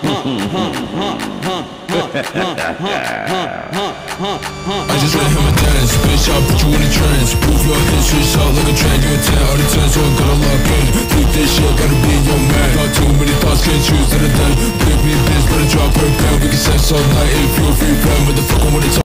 I just wanna hear my dance, bitch, I'll put you in a trance. Prove your history, shot like a trend. You a 10 out of 10, so I gotta lock in. Think this shit, gotta be your man. Got too many thoughts, can't choose to the dead. Pick me, bitch, better drop her pen. We can sex all night if you're a free friend. Motherfucker, when it's